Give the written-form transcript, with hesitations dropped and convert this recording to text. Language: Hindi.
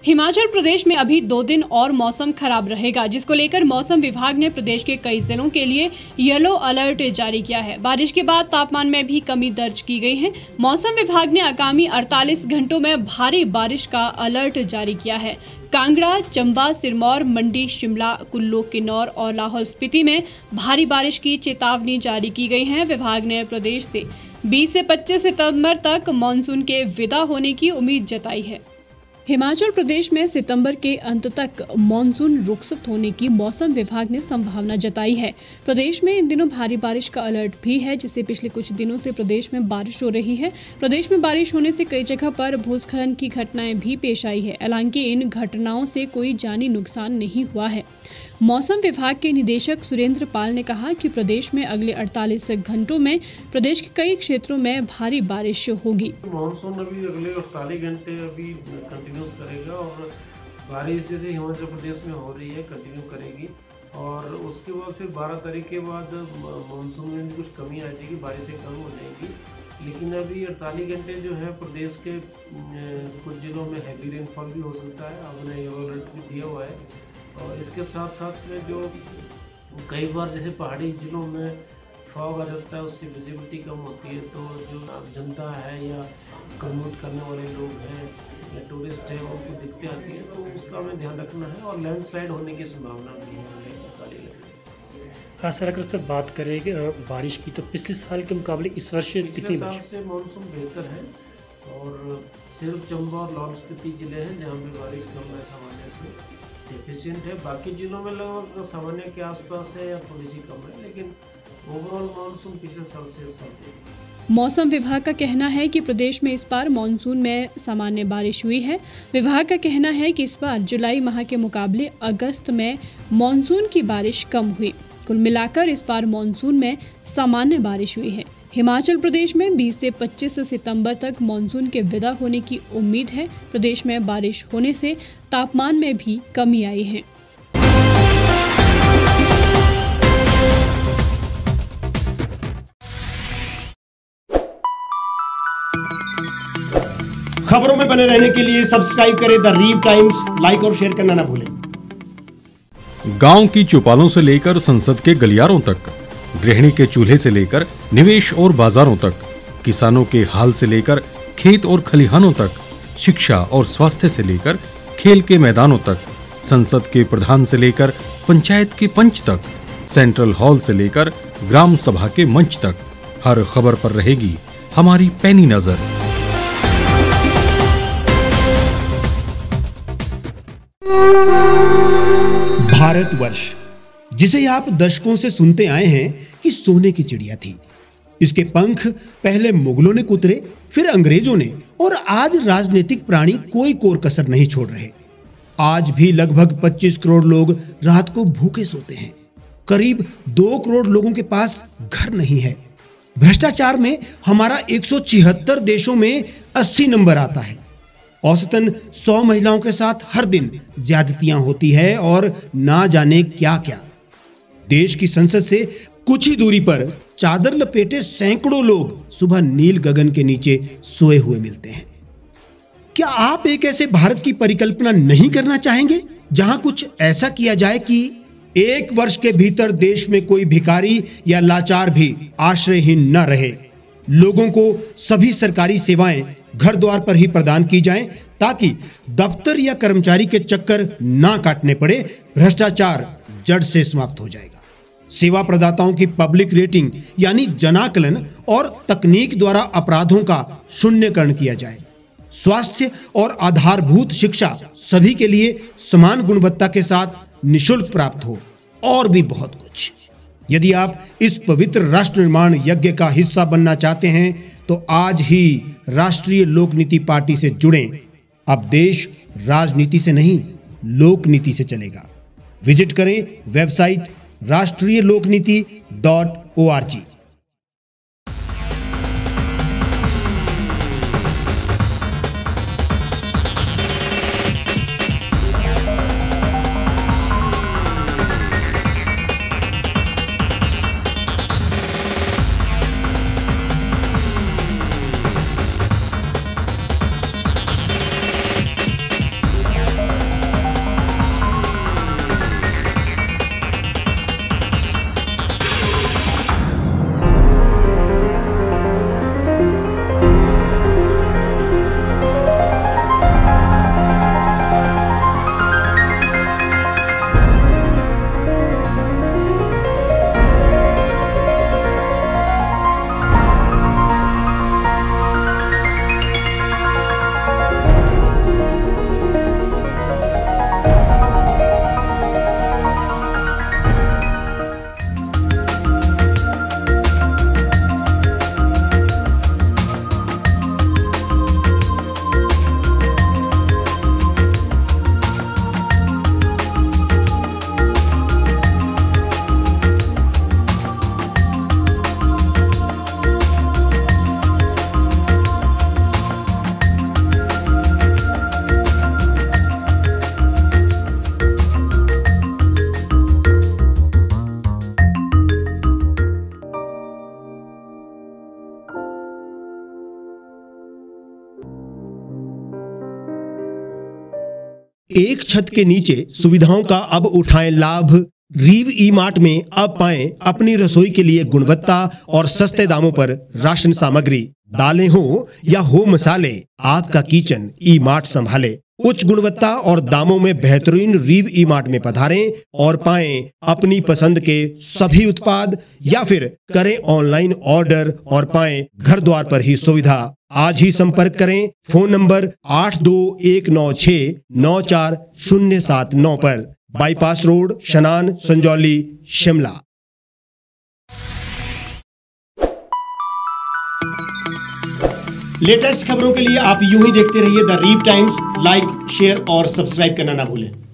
हिमाचल प्रदेश में अभी 2 दिन और मौसम खराब रहेगा, जिसको लेकर मौसम विभाग ने प्रदेश के कई जिलों के लिए येलो अलर्ट जारी किया है। बारिश के बाद तापमान में भी कमी दर्ज की गई है। मौसम विभाग ने आगामी 48 घंटों में भारी बारिश का अलर्ट जारी किया है। कांगड़ा, चंबा, सिरमौर, मंडी, शिमला, कुल्लू, किन्नौर और लाहौल स्पीति में भारी बारिश की चेतावनी जारी की गई है। विभाग ने प्रदेश से 20 से 25 सितंबर तक मानसून के विदा होने की उम्मीद जताई है। हिमाचल प्रदेश में सितंबर के अंत तक मानसून रुखसत होने की मौसम विभाग ने संभावना जताई है। प्रदेश में इन दिनों भारी बारिश का अलर्ट भी है, जिससे पिछले कुछ दिनों से प्रदेश में बारिश हो रही है। प्रदेश में बारिश होने से कई जगह पर भूस्खलन की घटनाएं भी पेश आई है। हालांकि इन घटनाओं से कोई जानी नुकसान नहीं हुआ है। मौसम विभाग के निदेशक सुरेंद्र पाल ने कहा कि प्रदेश में अगले 48 घंटों में प्रदेश के कई क्षेत्रों में भारी बारिश होगी। मानसून अभी अगले 48 घंटे अभी कंटिन्यूस करेगा और बारिश जैसे हिमाचल प्रदेश में हो रही है कंटिन्यू करेगी और उसके बाद फिर 12 तारीख के बाद मानसून में कुछ कमी आ जाएगी, बारिशें कम हो जाएंगी। लेकिन अभी 48 घंटे जो है प्रदेश के कुछ जिलों में हैवी रेनफॉल भी हो सकता है। हमने येलो अलर्ट भी दिया हुआ है और इसके साथ साथ में जो कई बार जैसे पहाड़ी जिलों में फॉग आ जाता है, उससे विजिबिलिटी कम होती है, तो जो जनता है या कम्यूट करने वाले लोग हैं या टूरिस्ट हैं उनको दिक्कतें आती हैं, तो उसका हमें ध्यान रखना है। और लैंडस्लाइड होने की संभावना भी है। खास अगर से बात करें बारिश की, तो पिछले साल के मुकाबले इस वर्ष पिछले साल से मानसून बेहतर है और सिर्फ चंबा और लाहौल स्पीति जिले हैं जहाँ पे बारिश कम है, सामान्य से एफिशिएंट है। बाकी जिलों में लगभग सामान्य के आसपास है या थोड़ी सी कम है, लेकिन ओवरऑल मानसून पिछले साल से साल। मौसम विभाग का कहना है कि प्रदेश में इस बार मानसून में सामान्य बारिश हुई है। विभाग का कहना है कि इस बार जुलाई माह के मुकाबले अगस्त में मानसून की बारिश कम हुई। कुल मिलाकर इस बार मानसून में सामान्य बारिश हुई है। हिमाचल प्रदेश में 20 से 25 सितंबर तक मानसून के विदा होने की उम्मीद है। प्रदेश में बारिश होने से तापमान में भी कमी आई है। खबरों में बने रहने के लिए सब्सक्राइब करें द रीव टाइम्स, लाइक और शेयर करना ना भूलें। गांव की चौपालों से लेकर संसद के गलियारों तक, गृहिणी के चूल्हे से लेकर निवेश और बाजारों तक, किसानों के हाल से लेकर खेत और खलिहानों तक, शिक्षा और स्वास्थ्य से लेकर खेल के मैदानों तक, संसद के प्रधान से लेकर पंचायत के पंच तक, सेंट्रल हॉल से लेकर ग्राम सभा के मंच तक, हर खबर पर रहेगी हमारी पैनी नजर। भारतवर्ष, जिसे आप दशकों से सुनते आए हैं कि सोने की चिड़िया थी। इसके पंख पहले मुगलों ने कुतरे, फिर अंग्रेजों ने, और आज राजनीतिक प्राणी कोई कोर कसर नहीं छोड़ रहे। आज भी लगभग 25 करोड़ लोग रात को भूखे सोते हैं। करीब 2 करोड़ लोगों के पास घर नहीं है। भ्रष्टाचार में हमारा 176 देशों में 80 नंबर आता है। औसतन 100 महिलाओं के साथ हर दिन ज्यादतियां होती है और ना जाने क्या क्या। देश की संसद से कुछ ही दूरी पर चादर लपेटे सैकड़ों लोग सुबह नील गगन के नीचे सोए हुए मिलते हैं। क्या आप एक ऐसे भारत की परिकल्पना नहीं करना चाहेंगे जहां कुछ ऐसा किया जाए कि 1 वर्ष के भीतर देश में कोई भिखारी या लाचार भी आश्रयहीन न रहे? लोगों को सभी सरकारी सेवाएं घर द्वार पर ही प्रदान की जाएं, ताकि दफ्तर या कर्मचारी के चक्कर ना काटने पड़े। भ्रष्टाचार जड़ से समाप्त हो जाएगा। सेवा प्रदाताओं की पब्लिक रेटिंग यानी जनाकलन और तकनीक द्वारा अपराधों का शून्यकरण किया जाए। स्वास्थ्य और आधारभूत शिक्षा सभी के लिए समान गुणवत्ता के साथ निःशुल्क प्राप्त हो, और भी बहुत कुछ। यदि आप इस पवित्र राष्ट्र निर्माण यज्ञ का हिस्सा बनना चाहते हैं तो आज ही राष्ट्रीय लोक नीति पार्टी से जुड़ें। अब देश राजनीति से नहीं, लोक नीति से चलेगा। विजिट करें वेबसाइट raष्ट्रीयलोकनीति.org। एक छत के नीचे सुविधाओं का अब उठाएं लाभ। रीव ई मार्ट में अब पाएं अपनी रसोई के लिए गुणवत्ता और सस्ते दामों पर राशन सामग्री। दालें हो या हो मसाले, आपका किचन ई मार्ट संभाले। उच्च गुणवत्ता और दामों में बेहतरीन रीव ई मार्ट में पधारें और पाएं अपनी पसंद के सभी उत्पाद, या फिर करें ऑनलाइन ऑर्डर और पाएं घर द्वार पर ही सुविधा। आज ही संपर्क करें फोन नंबर 8219694079 पर, बाईपास रोड, शनान, संजौली, शिमला। लेटेस्ट खबरों के लिए आप यूं ही देखते रहिए the Reev Times. Like, share और सब्सक्राइब करना ना भूलें।